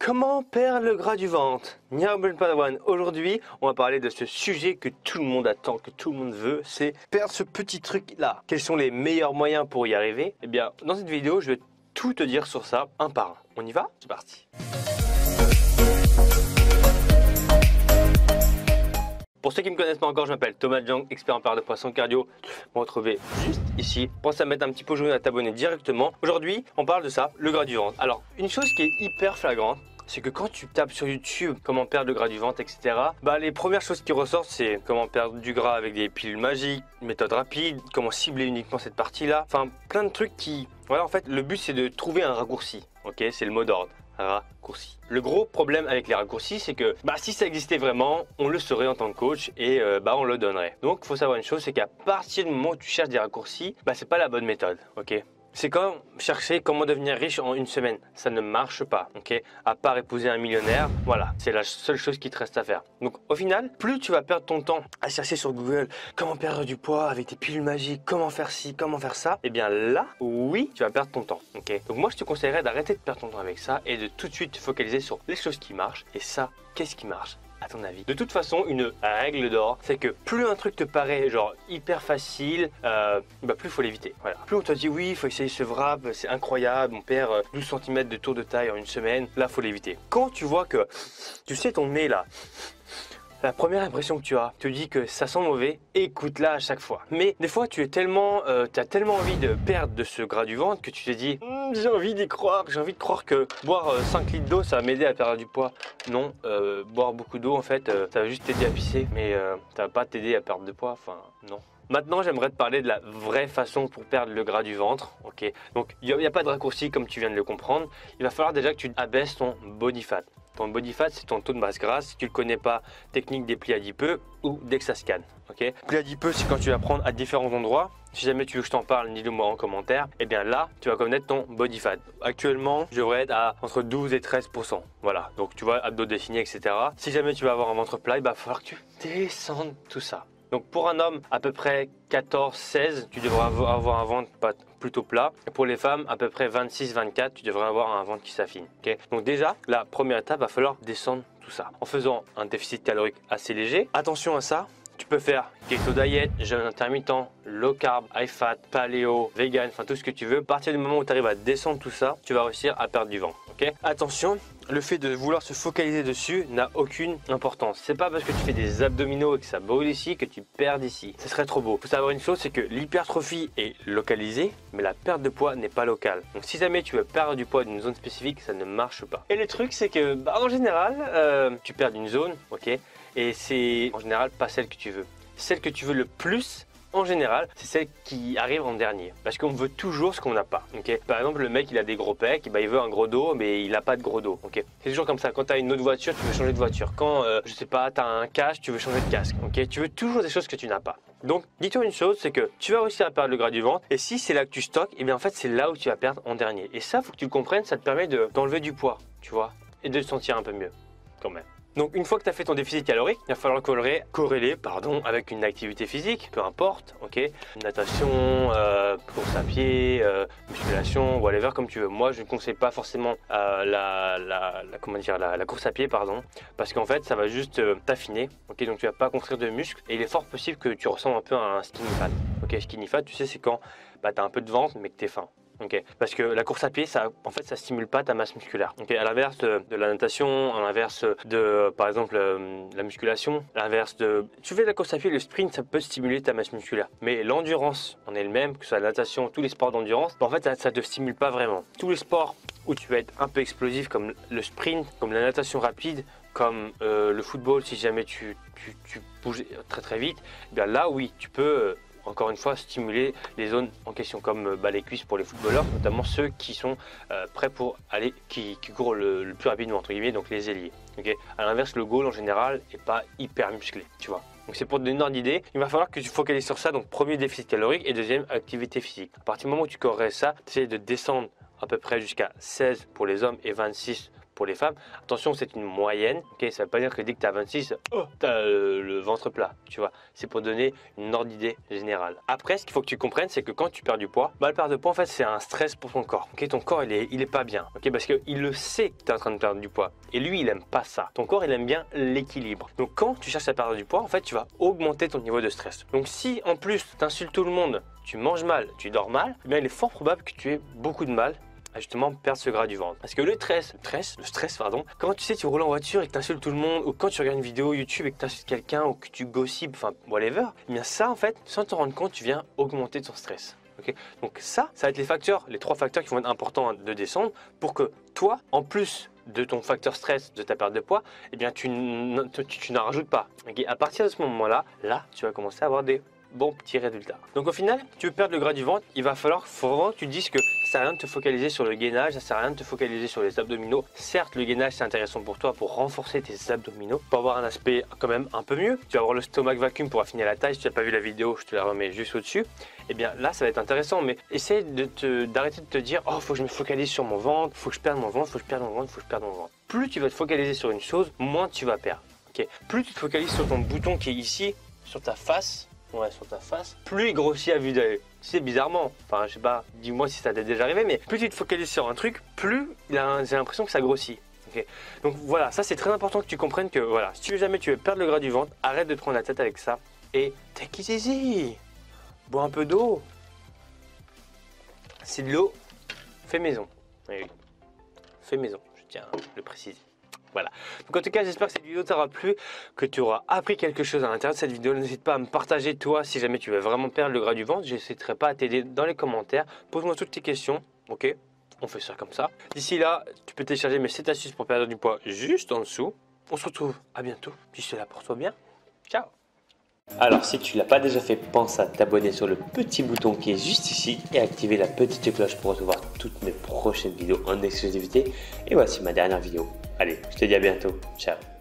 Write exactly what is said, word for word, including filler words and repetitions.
Comment perdre le gras du ventre? Nyarbel Padawan, aujourd'hui on va parler de ce sujet que tout le monde attend, que tout le monde veut, c'est perdre ce petit truc là. Quels sont les meilleurs moyens pour y arriver? Eh bien dans cette vidéo je vais tout te dire sur ça, un par un. On y va? C'est parti. Pour ceux qui ne me connaissent pas encore, je m'appelle Thomas Jang, expert en perte de poids sans cardio. Vous me retrouvez juste ici. Pense à mettre un petit pouce jaune et à t'abonner directement. Aujourd'hui, on parle de ça, le gras du ventre. Alors, une chose qui est hyper flagrante, c'est que quand tu tapes sur YouTube comment perdre le gras du ventre, et cetera, bah les premières choses qui ressortent, c'est comment perdre du gras avec des pilules magiques, méthode rapide, comment cibler uniquement cette partie-là. Enfin, plein de trucs qui... Voilà, en fait, le but, c'est de trouver un raccourci. Ok, c'est le mot d'ordre. Raccourci. Le gros problème avec les raccourcis, c'est que bah, si ça existait vraiment, on le saurait en tant que coach et euh, bah, on le donnerait. Donc, il faut savoir une chose, c'est qu'à partir du moment où tu cherches des raccourcis, bah, c'est pas la bonne méthode. Ok. C'est comme chercher comment devenir riche en une semaine. Ça ne marche pas, ok? À part épouser un millionnaire, voilà, c'est la seule chose qui te reste à faire. Donc au final, plus tu vas perdre ton temps à chercher sur Google comment perdre du poids avec des pilules magiques, comment faire ci, comment faire ça, et bien là, oui, tu vas perdre ton temps, ok? Donc moi, je te conseillerais d'arrêter de perdre ton temps avec ça et de tout de suite te focaliser sur les choses qui marchent. Et ça, qu'est-ce qui marche? À ton avis? De toute façon, une règle d'or, c'est que plus un truc te paraît genre hyper facile, euh, bah plus il faut l'éviter. Voilà. Plus on te dit oui, il faut essayer ce wrap, c'est incroyable, on perd douze centimètres de tour de taille en une semaine, là faut l'éviter. Quand tu vois que, tu sais ton nez là, la première impression que tu as te dit que ça sent mauvais, écoute-la à chaque fois. Mais des fois, tu es tellement, euh, tu as tellement envie de perdre de ce gras du ventre que tu te dis mmm, j'ai envie d'y croire, j'ai envie de croire que boire euh, cinq litres d'eau, ça va m'aider à perdre du poids. Non, euh, boire beaucoup d'eau, en fait, euh, ça va juste t'aider à pisser, mais euh, ça va pas t'aider à perdre de poids, enfin, non. Maintenant, j'aimerais te parler de la vraie façon pour perdre le gras du ventre. Ok, donc il n'y a, a pas de raccourci comme tu viens de le comprendre. Il va falloir déjà que tu abaisses ton body fat. Ton body fat, c'est ton taux de masse grasse. Si tu ne le connais pas, technique des plis adipeux ou d'Exascan. Ok, plis adipeux, c'est quand tu vas prendre à différents endroits. Si jamais tu veux que je t'en parle, dis-le moi en commentaire. Et bien là, tu vas connaître ton body fat. Actuellement, je devrais être à entre douze et treize pour cent. Voilà, donc tu vois, abdos dessinés, et cetera. Si jamais tu vas avoir un ventre plat, il va falloir que tu descendes tout ça. Donc pour un homme, à peu près quatorze seize, tu devrais avoir un ventre plutôt plat. Et pour les femmes, à peu près vingt-six vingt-quatre, tu devrais avoir un ventre qui s'affine. Okay, donc déjà, la première étape, va falloir descendre tout ça. En faisant un déficit calorique assez léger. Attention à ça, tu peux faire keto diet, jeûne intermittent, low carb, high fat, paléo, vegan, enfin tout ce que tu veux. À partir du moment où tu arrives à descendre tout ça, tu vas réussir à perdre du ventre. Okay, attention, le fait de vouloir se focaliser dessus n'a aucune importance. C'est pas parce que tu fais des abdominaux et que ça brûle ici que tu perds ici. Ce serait trop beau. Il faut savoir une chose, c'est que l'hypertrophie est localisée, mais la perte de poids n'est pas locale. Donc si jamais tu veux perdre du poids d'une zone spécifique, ça ne marche pas. Et le truc, c'est que bah, en général, euh, tu perds d'une zone, ok, et c'est en général pas celle que tu veux. Celle que tu veux le plus, en général, c'est celle qui arrive en dernier. Parce qu'on veut toujours ce qu'on n'a pas. Okay, par exemple, le mec, il a des gros pecs, bah, il veut un gros dos, mais il n'a pas de gros dos. Okay, c'est toujours comme ça. Quand tu as une autre voiture, tu veux changer de voiture. Quand, euh, je sais pas, tu as un casque, tu veux changer de casque. Okay, tu veux toujours des choses que tu n'as pas. Donc, dis-toi une chose, c'est que tu vas réussir à perdre le gras du ventre. Et si c'est là que tu stockes, et bien en fait, c'est là où tu vas perdre en dernier. Et ça, faut que tu le comprennes, ça te permet de, d'enlever du poids, tu vois, et de te sentir un peu mieux, quand même. Donc une fois que tu as fait ton déficit calorique, il va falloir corréler, corréler pardon, avec une activité physique, peu importe, ok, natation, euh, course à pied, euh, musculation, whatever, comme tu veux. Moi, je ne conseille pas forcément euh, la, la, la, comment dire, la, la course à pied, pardon, parce qu'en fait, ça va juste euh, t'affiner, ok, donc tu vas pas construire de muscles et il est fort possible que tu ressembles un peu à un skinny fat. Ok, skinny fat, tu sais, c'est quand bah, tu as un peu de ventre mais que tu es faim. Okay. Parce que la course à pied, ça, en fait, ça stimule pas ta masse musculaire. Okay. À l'inverse de, de la natation, à l'inverse de, par exemple, euh, la musculation, à l'inverse de... Tu fais de la course à pied, le sprint, ça peut stimuler ta masse musculaire. Mais l'endurance en elle-même, que ce soit la natation, tous les sports d'endurance, bah, en fait, ça ne te stimule pas vraiment. Tous les sports où tu vas être un peu explosif, comme le sprint, comme la natation rapide, comme euh, le football, si jamais tu, tu, tu bouges très très vite, eh bien là, oui, tu peux... Euh, encore une fois, stimuler les zones en question, comme bah, les cuisses pour les footballeurs, notamment ceux qui sont euh, prêts pour aller, qui, qui courent le, le plus rapidement, entre guillemets, donc les ailiers. Okay, à l'inverse, le goal en général n'est pas hyper musclé, tu vois. Donc c'est pour te donner une ordre d'idée, il va falloir que tu focalises sur ça, donc premier déficit calorique et deuxième activité physique. À partir du moment où tu corriges ça, tu essaies de descendre à peu près jusqu'à seize pour les hommes et vingt-six pour les femmes. Attention, c'est une moyenne, ok, ça veut pas dire que dès que tu as vingt-six, oh, tu as le, le ventre plat, tu vois. C'est pour donner une ordre d'idée générale. Après, ce qu'il faut que tu comprennes, c'est que quand tu perds du poids, bah, le perte de poids, en fait, c'est un stress pour ton corps. Ok, ton corps, il est, il est pas bien, ok, parce qu'il le sait que tu es en train de perdre du poids. Et lui, il aime pas ça. Ton corps, il aime bien l'équilibre. Donc, quand tu cherches à perdre du poids, en fait, tu vas augmenter ton niveau de stress. Donc, si en plus, tu insultes tout le monde, tu manges mal, tu dors mal, eh bien, il est fort probable que tu aies beaucoup de mal à justement perdre ce gras du ventre. Parce que le stress, le stress, le stress, pardon, quand tu sais, tu roules en voiture et que tu insultes tout le monde, ou quand tu regardes une vidéo YouTube et que tu insultes quelqu'un, ou que tu gossipes, enfin, whatever, eh bien ça, en fait, sans te rendre compte, tu viens augmenter ton stress. Okay, donc ça, ça va être les facteurs, les trois facteurs qui vont être importants de descendre pour que toi, en plus de ton facteur stress, de ta perte de poids, eh bien tu, tu, tu n'en rajoutes pas. Okay, à partir de ce moment-là, là, tu vas commencer à avoir des bons petits résultats. Donc au final, tu veux perdre le gras du ventre, il va falloir faut vraiment que tu te dises que ça sert à rien de te focaliser sur le gainage, ça sert à rien de te focaliser sur les abdominaux. Certes, le gainage c'est intéressant pour toi pour renforcer tes abdominaux, pour avoir un aspect quand même un peu mieux. Tu vas avoir le stomach vacuum pour affiner la taille. Si tu n'as pas vu la vidéo, je te la remets juste au-dessus. Et bien là, ça va être intéressant, mais essaie de te, d'arrêter de te dire oh, faut que je me focalise sur mon ventre, faut que je perde mon ventre, faut que je perde mon ventre, faut que je perde mon ventre. Plus tu vas te focaliser sur une chose, moins tu vas perdre. Okay. Plus tu te focalises sur ton bouton qui est ici, sur ta face. Ouais, sur ta face, plus il grossit à vue d'œil. C'est bizarrement, enfin je sais pas, dis-moi si ça t'est déjà arrivé, mais plus tu te focalises sur un truc, plus j'ai l'impression que ça grossit. Okay. Donc voilà, ça c'est très important que tu comprennes que voilà, si tu, jamais tu veux perdre le gras du ventre, arrête de te prendre la tête avec ça et take it easy. Bois un peu d'eau. C'est de l'eau fait maison. Oui, fait maison, je tiens à le préciser. Voilà. Donc en tout cas, j'espère que cette vidéo t'aura plu, que tu auras appris quelque chose à l'intérieur de cette vidéo. N'hésite pas à me partager toi si jamais tu veux vraiment perdre le gras du ventre. Je n'hésiterai pas à t'aider dans les commentaires. Pose-moi toutes tes questions, ok? On fait ça comme ça. D'ici là, tu peux télécharger mes sept astuces pour perdre du poids juste en dessous. On se retrouve à bientôt. D'ici là, porte-toi bien. Ciao. Alors si tu ne l'as pas déjà fait, pense à t'abonner sur le petit bouton qui est juste ici et activer la petite cloche pour recevoir toutes mes prochaines vidéos en exclusivité. Et voici ma dernière vidéo. Allez, je te dis à bientôt. Ciao.